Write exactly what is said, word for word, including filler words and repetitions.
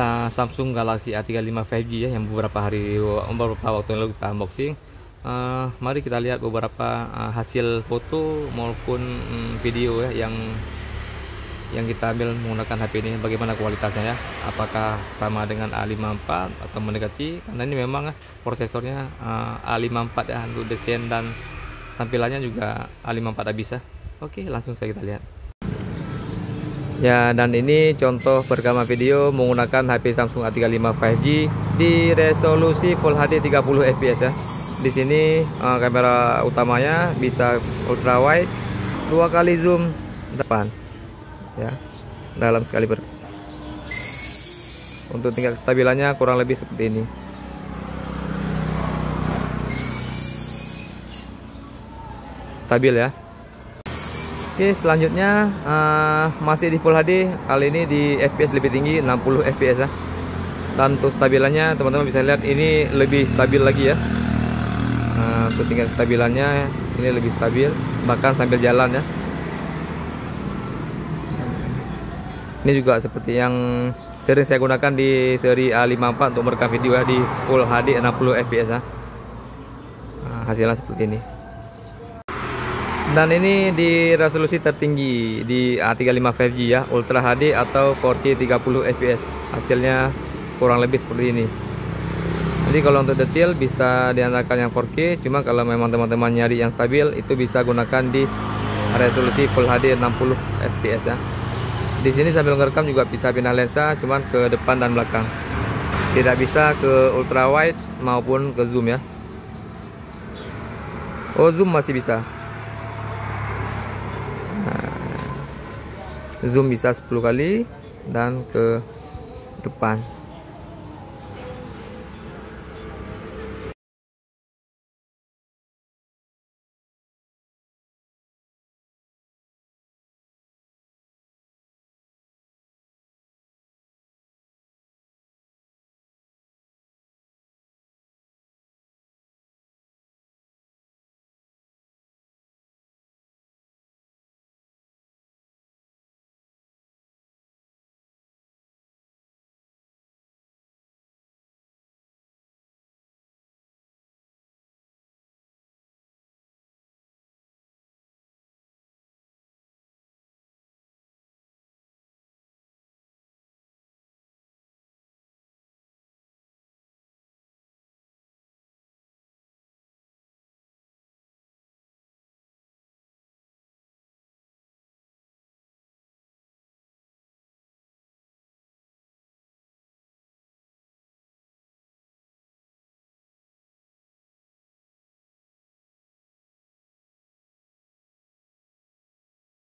uh, Samsung Galaxy A tiga puluh lima lima G ya, yang beberapa hari beberapa waktu lalu kita unboxing. Uh, mari kita lihat beberapa uh, hasil foto maupun um, video ya yang yang kita ambil menggunakan H P ini, bagaimana kualitasnya ya, apakah sama dengan A lima puluh empat atau mendekati, karena ini memang uh, prosesornya uh, A lima puluh empat ya, untuk desain dan tampilannya juga A lima puluh empat bisa. Oke, langsung saja kita lihat ya. Dan ini contoh perekaman video menggunakan H P Samsung A tiga puluh lima lima G di resolusi Full H D tiga puluh F P S ya. Di sini uh, kamera utamanya bisa ultra wide, dua kali zoom depan ya, dalam sekali ber. Untuk tingkat kestabilannya kurang lebih seperti ini. Stabil ya. Oke, selanjutnya uh, masih di Full H D, kali ini di F P S lebih tinggi, enam puluh F P S ya. Dan untuk stabilannya teman-teman bisa lihat ini lebih stabil lagi ya. Nah, untuk tingkat stabilannya ini lebih stabil, bahkan sambil jalan ya. Ini juga seperti yang sering saya gunakan di seri A lima puluh empat untuk merekam video ya, di Full H D enam puluh F P S ya. Nah, hasilnya seperti ini. Dan ini di resolusi tertinggi di A tiga puluh lima lima G ya, Ultra H D atau empat K tiga puluh F P S. Hasilnya kurang lebih seperti ini. Jadi kalau untuk detail bisa diandalkan yang empat K, cuma kalau memang teman-teman nyari yang stabil itu bisa gunakan di resolusi Full H D enam puluh F P S ya. Di sini sambil ngerekam juga bisa pindah lensa, cuman ke depan dan belakang. Tidak bisa ke ultra wide maupun ke zoom ya. Oh, zoom masih bisa. Nah, zoom bisa sepuluh kali dan ke depan.